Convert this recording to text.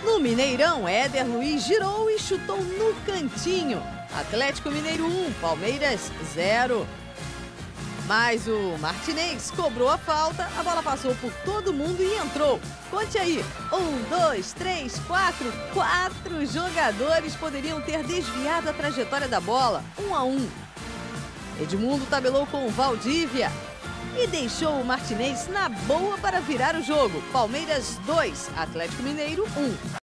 No Mineirão, Éder Luiz girou e chutou no cantinho. Atlético Mineiro 1, Palmeiras 0. Mas o Martinez cobrou a falta, a bola passou por todo mundo e entrou. Conte aí, 1, 2, 3, 4, 4 jogadores poderiam ter desviado a trajetória da bola, 1 a 1. Edmundo tabelou com Valdívia e deixou o Martinez na boa para virar o jogo. Palmeiras 2, Atlético Mineiro 1.